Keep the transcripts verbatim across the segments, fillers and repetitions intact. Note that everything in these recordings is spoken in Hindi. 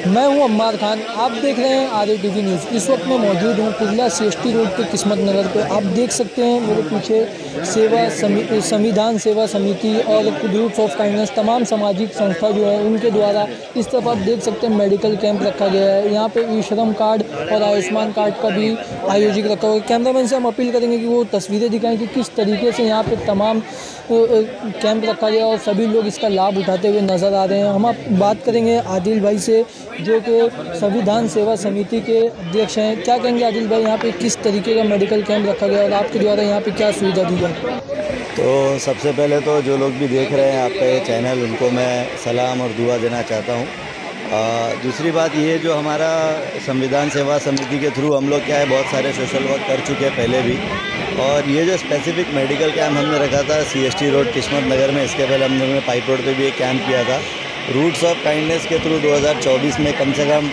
मैं हूं अम्मार खान, आप देख रहे हैं R A T V news. इस वक्त मैं मौजूद हूं Kurla C S T road पे किस्मत नगर पे। आप देख सकते हैं मेरे पीछे सेवा समी संविधान सेवा समिति और ग्रुप्स ऑफ काइंडनेस तमाम सामाजिक संस्था जो है उनके द्वारा इस तरफ आप देख सकते हैं मेडिकल कैंप रखा गया है। यहाँ पे ई श्रम कार्ड और आयुष्मान कार्ड का भी आयोजित रखा हुआ है। कैमरामैन से हम अपील करेंगे कि वो तस्वीरें दिखाएं कि किस तरीके से यहाँ पे तमाम कैंप रखा गया और सभी लोग इसका लाभ उठाते हुए नज़र आ रहे हैं। हम आप बात करेंगे आदिल भाई से जो कि संविधान सेवा समिति के अध्यक्ष हैं। क्या कहेंगे आदिल भाई, यहाँ पे किस तरीके का मेडिकल कैंप रखा गया और आपके द्वारा यहाँ पे क्या सुविधा दी जाए? तो सबसे पहले तो जो लोग भी देख रहे हैं आपका ये चैनल, उनको मैं सलाम और दुआ देना चाहता हूँ। दूसरी बात ये, जो हमारा संविधान सेवा समिति के थ्रू हम लोग क्या है बहुत सारे सोशल वर्क कर चुके हैं पहले भी, और ये जो स्पेसिफिक मेडिकल कैंप हमने रखा था सी एस टी रोड किस्मत नगर में, इसके पहले हम लोगों ने पाइप रोड पे भी एक कैंप किया था। रूट्स ऑफ काइंडनेस के थ्रू दो हज़ार चौबीस में कम से कम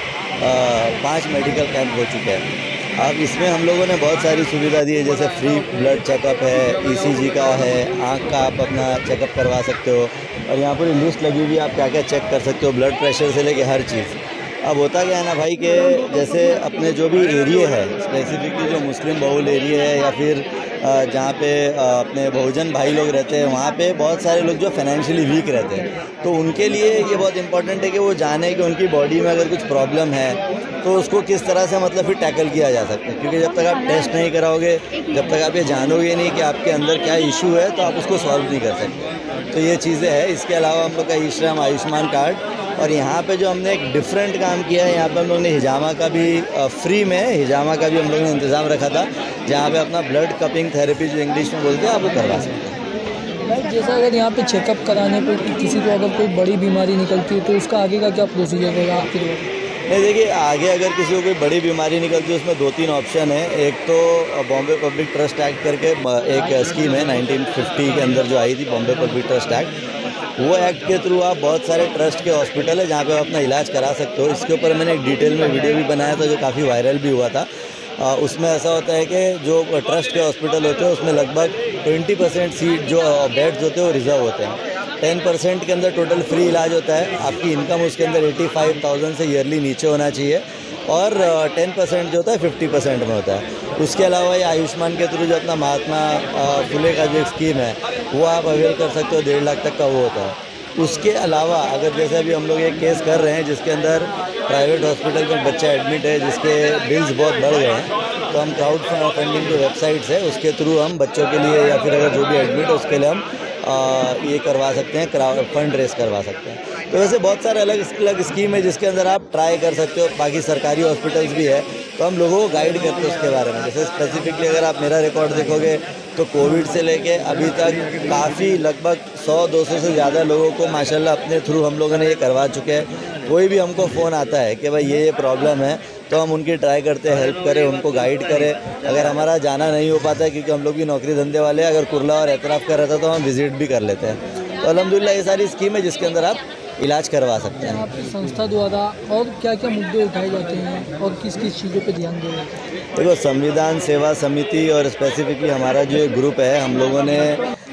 पाँच मेडिकल कैंप हो चुके हैं। अब इसमें हम लोगों ने बहुत सारी सुविधा दी है, जैसे फ्री ब्लड चेकअप है, ई सी जी का है, आँख का आप अपना चेकअप करवा सकते हो, और यहाँ पर लिस्ट लगी हुई है आप क्या क्या चेक कर सकते हो, ब्लड प्रेशर से लेके हर चीज़। अब होता क्या है ना भाई कि जैसे अपने जो भी एरिया है स्पेसिफिकली जो मुस्लिम बहुल एरिया है या फिर जहाँ पे अपने बहुजन भाई लोग रहते हैं, वहाँ पे बहुत सारे लोग जो फाइनेंशियली वीक रहते हैं, तो उनके लिए ये बहुत इंपॉर्टेंट है कि वो जाने कि उनकी बॉडी में अगर कुछ प्रॉब्लम है तो उसको किस तरह से मतलब फिर टैकल किया जा सकता है। क्योंकि जब तक आप टेस्ट नहीं कराओगे, जब तक आप ये जानोगे नहीं कि आपके अंदर क्या इशू है, तो आप उसको सॉल्व नहीं कर सकते। तो ये चीज़ें हैं। इसके अलावा हम लोग का ई श्रम आयुष्मान कार्ड, और यहाँ पे जो हमने एक डिफरेंट काम किया है, यहाँ पे हम लोग ने हिजामा का भी फ्री में हिजामा का भी हम लोगों ने इंतज़ाम रखा था, जहाँ पे अपना ब्लड कपिंग थेरेपी जो इंग्लिश में बोलते हैं आप वो करवा सकते हैं। भाई जैसा अगर यहाँ पे चेकअप कराने पे किसी को अगर कोई बड़ी बीमारी निकलती है तो उसका आगे का क्या प्रोसीजर होगा आपके द्वारा? नहीं, देखिए आगे अगर किसी को कोई बड़ी बीमारी निकलती है उसमें दो तीन ऑप्शन है। एक तो बॉम्बे पब्लिक ट्रस्ट एक्ट करके एक स्कीम है नाइनटीन फिफ्टी के अंदर जो आई थी, बॉम्बे पब्लिक ट्रस्ट एक्ट। वो एक्ट के थ्रू आप बहुत सारे ट्रस्ट के हॉस्पिटल है जहाँ पे आप अपना इलाज करा सकते हो। इसके ऊपर मैंने एक डिटेल में वीडियो भी बनाया था जो काफ़ी वायरल भी हुआ था। आ, उसमें ऐसा होता है कि जो ट्रस्ट के हॉस्पिटल होते हैं उसमें लगभग ट्वेंटी परसेंट सीट जो बेड्स होते हैं वो रिजर्व होते हैं। टेन परसेंट के अंदर टोटल फ्री इलाज होता है। आपकी इनकम उसके अंदर एटी फाइव थाउजेंड से ईयरली नीचे होना चाहिए, और टेन परसेंट जो होता है फिफ्टी परसेंट में होता है। उसके अलावा ये आयुष्मान के थ्रू जो अपना महात्मा फुले का जो एक स्कीम है वो आप अवेल कर सकते हो, डेढ़ लाख तक का वो होता है। उसके अलावा अगर जैसे अभी हम लोग एक केस कर रहे हैं जिसके अंदर प्राइवेट हॉस्पिटल में बच्चा एडमिट है जिसके बिल्स बहुत बढ़ गए हैं, तो हम क्राउड फंडिंग जो वेबसाइट्स है उसके थ्रू हम बच्चों के लिए या फिर अगर जो भी एडमिट है उसके लिए हम आ, ये करवा सकते हैं, क्राउड फंड रेस करवा सकते हैं। तो वैसे बहुत सारे अलग अलग स्कीम है जिसके अंदर आप ट्राई कर सकते हो। बाकी सरकारी हॉस्पिटल्स भी है, तो हम लोगों को गाइड करते हैं उसके बारे में। जैसे स्पेसिफिकली अगर आप मेरा रिकॉर्ड देखोगे तो कोविड से लेके अभी तक काफ़ी लगभग सौ दो सौ से ज़्यादा लोगों को माशाल्लाह अपने थ्रू हम लोगों ने ये करवा चुके हैं। कोई भी हमको फ़ोन आता है कि भाई ये ये प्रॉब्लम है, तो हम उनकी ट्राई करते हैं, हेल्प करें, उनको गाइड करें। अगर हमारा जाना नहीं हो पाता है क्योंकि हम लोग भी नौकरी धंधे वाले हैं, अगर कुर्ला और एतराफ़ कर रहता तो हम विज़िट भी कर लेते हैं। तो अल्हम्दुलिल्लाह ये सारी स्कीम है जिसके अंदर आप इलाज करवा सकते हैं। आपकी संस्था द्वारा और क्या क्या मुद्दे उठाए जाते हैं और किस किस चीज़ों पे ध्यान दिया जाता है? देखो, संविधान सेवा समिति और स्पेसिफिकली हमारा जो ग्रुप है, हम लोगों ने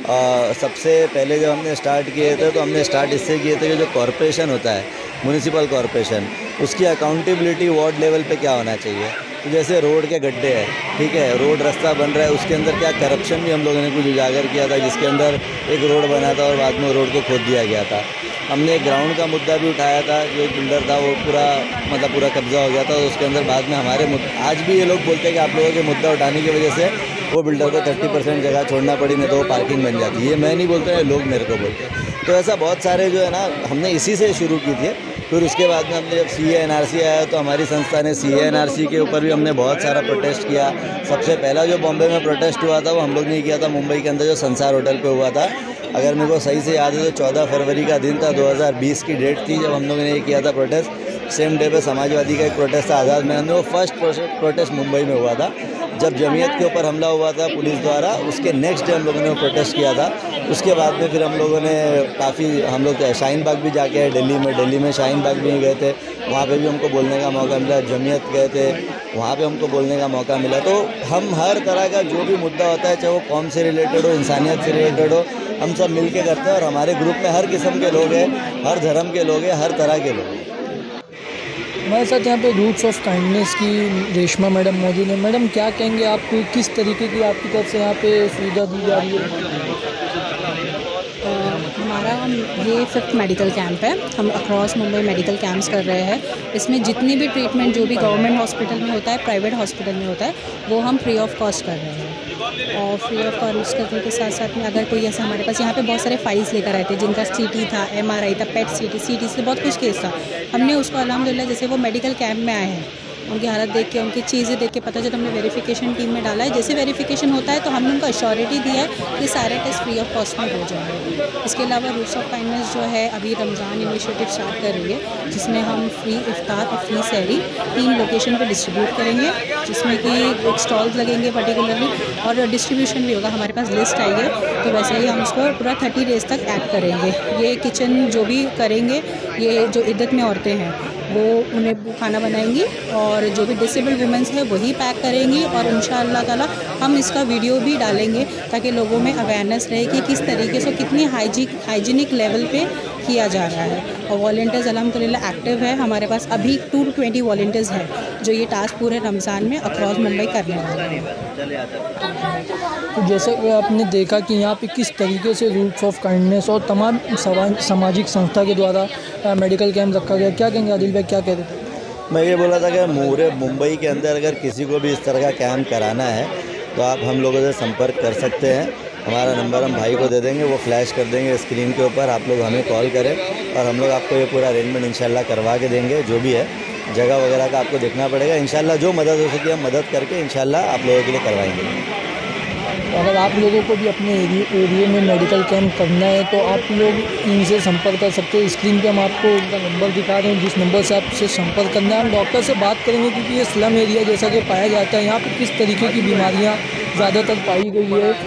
आ, सबसे पहले जब हमने स्टार्ट किए थे तो हमने स्टार्ट इससे किए थे कि जो कॉरपोरेशन होता है, म्यूनिसिपल कॉरपोरेशन, उसकी अकाउंटेबिलिटी वार्ड लेवल पे क्या होना चाहिए। तो जैसे रोड के गड्ढे हैं, ठीक है, रोड रास्ता बन रहा है, उसके अंदर क्या करप्शन भी हम लोगों ने कुछ उजागर किया था, जिसके अंदर एक रोड बना था और बाद में रोड को खोद दिया गया था। हमने एक ग्राउंड का मुद्दा भी उठाया था, जो एक बिल्डर था वो पूरा मतलब पूरा कब्जा हो गया था, उसके अंदर बाद में हमारे मुद्दा, आज भी ये लोग बोलते हैं कि आप लोगों के मुद्दा उठाने की वजह से वो बिल्डर को थर्टी परसेंट जगह छोड़ना पड़ी, नहीं तो वो पार्किंग बन जाती है। ये मैं नहीं बोलता, ये लोग मेरे को बोलते हैं। तो ऐसा बहुत सारे जो है ना, हमने इसी से शुरू की थी। फिर उसके बाद में हमने जब सी ए एन आर सी आया तो हमारी संस्था ने सी ए एन आर सी के ऊपर भी हमने बहुत सारा प्रोटेस्ट किया। सबसे पहला जो बॉम्बे में प्रोटेस्ट हुआ था वो हम लोग ने किया था मुंबई के अंदर, जो संसार होटल पे हुआ था। अगर मेरे को सही से याद है तो चौदह फरवरी का दिन था, दो हज़ार बीस की डेट थी जब हम लोगों ने ये किया था प्रोटेस्ट। सेम डे पे समाजवादी का एक प्रोटेस्ट था आज़ाद मैदान में, वो फर्स्ट प्रोटेस्ट मुंबई में हुआ था। जब जमीयत के ऊपर हमला हुआ था पुलिस द्वारा, उसके नेक्स्ट डे हम लोगों ने प्रोटेस्ट किया था। उसके बाद में फिर हम लोगों ने काफ़ी, हम लोग शाहीन बाग भी जाके आए दिल्ली में, दिल्ली में शाहीन बाग भी गए थे, वहाँ पे भी हमको बोलने का मौका मिला। जमीयत गए थे, वहाँ पे हमको बोलने का मौका मिला। तो हम हर तरह का जो भी मुद्दा होता है, चाहे वो कौम से रिलेटेड हो, इंसानियत से रिलेटेड हो, हम सब मिल के करते हैं। और हमारे ग्रुप में हर किस्म के लोग हैं, हर धर्म के लोग हैं, हर तरह के लोग हैं। हमारे साथ यहाँ पे रूट्स ऑफ काइंडनेस की रेशमा मैडम मौजूद है। मैडम, क्या कहेंगे आप, किस तरीके की आपकी तरफ से यहाँ पे सुविधा दी जा रही है? हमारा ये फिफ्थ मेडिकल कैंप है। हम अक्रॉस मुंबई मेडिकल कैंप्स कर रहे हैं। इसमें जितनी भी ट्रीटमेंट जो भी गवर्नमेंट हॉस्पिटल में होता है, प्राइवेट हॉस्पिटल में होता है, वो हम फ्री ऑफ कॉस्ट कर रहे हैं। और फ्री ऑफ कॉस्ट करने के साथ साथ में अगर कोई ऐसा, हमारे पास यहाँ पे बहुत सारे फाइल्स लेकर आए थे जिनका सीटी था, एमआरआई था, पेट सीटी सीटी से बहुत कुछ केस था। हमने उसको अल्हम्दुलिल्लाह, जैसे वो मेडिकल कैंप में आए हैं, उनकी हालत देख के, उनकी चीज़ें देख के पता चला, हमने वेरिफिकेशन टीम में डाला है। जैसे वेरिफिकेशन होता है तो हमने उनको अश्योरिटी दिया है कि सारे टेस्ट फ्री ऑफ कॉस्ट में हो जाएंगे। इसके अलावा रूट्स ऑफ काइंडनेस जो है अभी रमज़ान इनिशिएटिव स्टार्ट कर रही है, जिसमें हम फ्री इफ्तार और फ्री सहरी तीन लोकेशन पर डिस्ट्रीब्यूट करेंगे, जिसमें कि स्टॉल्स लगेंगे पर्टिकुलरली और डिस्ट्रीब्यूशन भी होगा। हमारे पास लिस्ट आई है, तो वैसे ही हम उसको पूरा थर्टी डेज़ तक ऐड करेंगे। ये किचन जो भी करेंगे, ये जो इद्दत में औरतें हैं वो उन्हें खाना बनाएंगी और जो भी डिसेबल्ड वुमेंस है वही पैक करेंगी। और इंशाअल्लाह ताला हम इसका वीडियो भी डालेंगे ताकि लोगों में अवेयरनेस रहे कि किस तरीके से कितनी हाइजीक हाइजीनिक लेवल पे किया जा रहा है। और वॉलंटियर्स अल्हम्दुलिल्लाह एक्टिव है हमारे पास। अभी टू टू ट्वेंटी वॉलंटियर्स हैं जो ये टास्क पूरे रमज़ान में अक्रॉस मुंबई करने वाले हैं। तो जैसे कि आपने देखा कि यहाँ पे किस तरीके से रूट्स ऑफ काइंडनेस और तमाम सामाजिक संस्था के द्वारा मेडिकल कैंप रखा गया। क्या कहेंगे आदिल भाई, क्या कहते थे? मैं ये बोला था कि पूरे मुंबई के अंदर अगर किसी को भी इस तरह का कैंप कराना है तो आप हम लोगों से संपर्क कर सकते हैं। हमारा नंबर हम भाई को दे देंगे, वो फ्लैश कर देंगे स्क्रीन के ऊपर। आप लोग हमें कॉल करें और हम लोग आपको ये पूरा अरेंजमेंट इंशाल्लाह करवा के देंगे। जो भी है जगह वगैरह का आपको देखना पड़ेगा। इंशाल्लाह जो मदद हो सके हम मदद करके इंशाल्लाह आप लोगों के लिए करवाएंगे। अगर आप लोगों को भी अपने एरिया में मेडिकल कैंप करना है तो आप लोग इनसे संपर्क कर सकते हो। स्क्रीन पे हम आपको उनका नंबर दिखा रहे हैं, जिस नंबर से आपसे संपर्क करना है। हम डॉक्टर से बात करेंगे क्योंकि ये स्लम एरिया जैसा कि पाया जाता है, यहाँ पे किस तरीके की बीमारियाँ ज़्यादातर पाई गई है।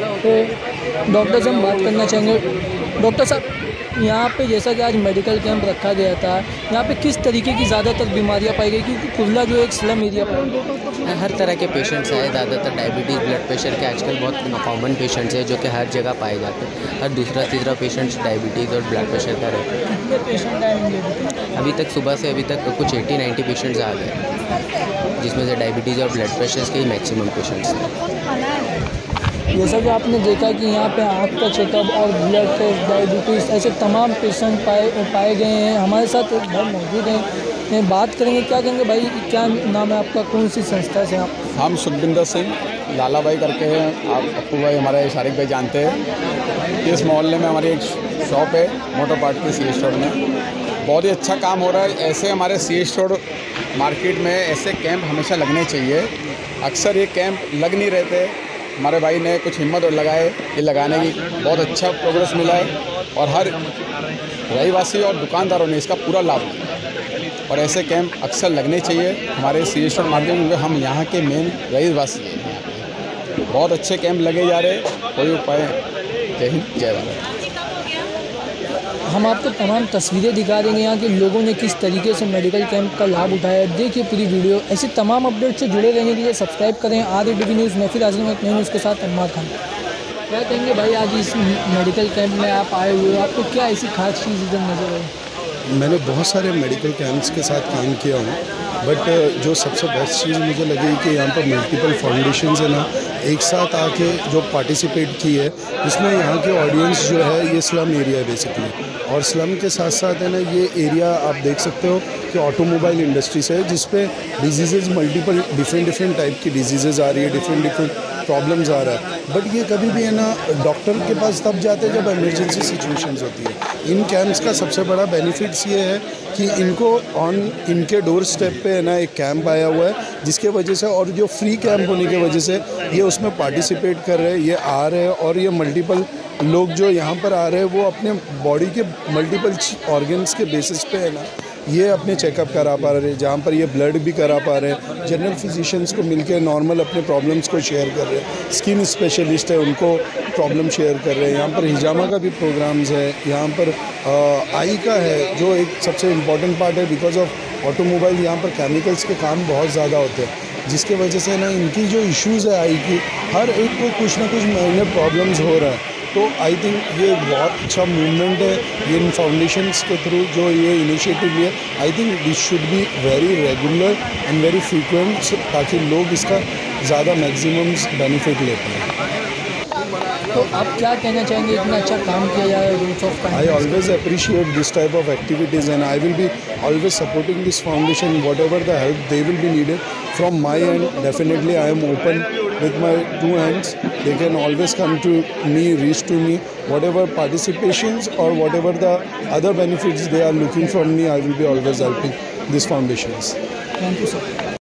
तो डॉक्टर से हम बात करना चाहेंगे। डॉक्टर साहब, यहाँ पे जैसा कि आज मेडिकल कैंप रखा गया था, यहाँ पे किस तरीके की ज़्यादातर बीमारियाँ पाई गई? क्योंकि कुर्ला जो एक स्लम एरिया पर हर तरह के पेशेंट्स हैं। ज़्यादातर डायबिटीज़, ब्लड प्रेशर के आजकल बहुत कॉमन पेशेंट्स हैं जो कि हर जगह पाए जाते हैं। हर दूसरा तीसरा पेशेंट्स डायबिटीज़ और ब्लड प्रेशर का रहता है। कितने पेशेंट आएंगे? अभी तक सुबह से अभी तक कुछ अस्सी नब्बे पेशेंट्स आ गए, जिसमें से डायबिटीज़ और ब्लड प्रेशर के ही मैक्सिमम पेशेंट्स हैं। जैसा कि आपने देखा कि यहाँ पे आँख का चेकअप और ब्लड टेस्ट, डायबिटीज़, ऐसे तमाम पेशेंट पाए पाए गए हैं। हमारे साथ एक भाई मौजूद हैं, बात करेंगे। क्या कहेंगे भाई, क्या नाम है आपका, कौन सी संस्था से आप? हम सुखबिंदर सिंह लाला भाई करके हैं। आप अप्पू भाई हमारे शारिक भाई जानते हैं। इस मोहल्ले में हमारी एक शॉप है मोटर पार्ट की, सी स्टोर में। बहुत ही अच्छा काम हो रहा है। ऐसे हमारे सी स्टोर मार्केट में ऐसे कैंप हमेशा लगने चाहिए। अक्सर ये कैंप लग नहीं रहते। हमारे भाई ने कुछ हिम्मत और लगाए, ये लगाने की बहुत अच्छा प्रोग्रेस मिला है और हर रहीवासी और दुकानदारों ने इसका पूरा लाभ लिया। और ऐसे कैंप अक्सर लगने चाहिए हमारे सी स्टोर मार्केट में। हम यहाँ के मेन रहीवासी हैं। बहुत अच्छे कैंप लगे जा रहे हैं। कोई उपाय। जय हिंद, जय भारत। हम आपको तमाम तस्वीरें दिखा देंगे यहाँ के लोगों ने किस तरीके से मेडिकल कैंप का लाभ उठाया। देखिए पूरी वीडियो। ऐसी तमाम अपडेट से जुड़े रहने के लिए सब्सक्राइब करें आर ए डी न्यूज़। मैं फिर हाजिर हूँ न्यूज़ के साथ अम्मा खान। क्या कहेंगे भाई, आज इस मेडिकल कैंप में आप आए हुए हो, आपको क्या ऐसी खास चीज़ इधर नज़र आई? मैंने बहुत सारे मेडिकल कैंप्स के साथ काम किया हूँ, बट जो सबसे बेस्ट चीज़ मुझे लगी कि यहाँ पर मल्टीपल फाउंडेशंस है ना, एक साथ आके जो पार्टिसिपेट की है, इसमें यहाँ की ऑडियंस जो है ये स्लम एरिया है बेसिकली। और स्लम के साथ साथ है ना, ये एरिया आप देख सकते हो कि ऑटोमोबाइल इंडस्ट्री से है, जिस पे disease multiple different different type की डिजीज़ आ रही है, डिफरेंट डिफरेंट प्रॉब्लम्स आ रहा है। बट ये कभी भी है ना डॉक्टर के पास तब जाते हैं जब इमरजेंसी सिचुएशंस होती है। इन कैंप्स का सबसे बड़ा बेनिफिट्स ये है कि इनको ऑन इनके डोर स्टेप पे है ना एक कैंप आया हुआ है, जिसके वजह से, और जो फ्री कैंप होने की वजह से ये उसमें पार्टिसिपेट कर रहे हैं, ये आ रहे हैं। और ये मल्टीपल लोग जो यहाँ पर आ रहे हैं वो अपने बॉडी के मल्टीपल ऑर्गन्स के बेसिस पे है ना ये अपने चेकअप करा पा रहे हैं, जहाँ पर ये ब्लड भी करा पा रहे हैं। जनरल फिजिशियंस को मिलकर नॉर्मल अपने प्रॉब्लम्स को शेयर कर रहे हैं। स्किन स्पेशलिस्ट है, उनको प्रॉब्लम शेयर कर रहे हैं। यहाँ पर हिजामा का भी प्रोग्राम्स है। यहाँ पर आ, आई का है, जो एक सबसे इम्पॉर्टेंट पार्ट है। बिकॉज ऑफ ऑटोमोबाइल यहाँ पर केमिकल्स के काम बहुत ज़्यादा होते हैं, जिसके वजह से ना इनकी जो इश्यूज़ है आई की, हर एक को कुछ ना कुछ माइनर प्रॉब्लम्स हो रहा है। तो आई थिंक ये बहुत अच्छा मूवमेंट है ये इन फाउंडेशंस के थ्रू जो ये इनिशिएटिव लिए। I think this should be very regular and very frequent ताकि लोग इसका ज़्यादा मैक्सिमम बेनिफिट ले पाएँ। तो आप क्या कहना चाहेंगे, इतना अच्छा काम किया जा रहा है roots of I always appreciate this type of activities and I will be always supporting this foundation, whatever the help they will be needed from my end. Definitely I am open with my two hands. They can always come to me, reach to me, whatever participations or whatever the other benefits they are looking from me, I will be always helping these foundations. Thank you sir.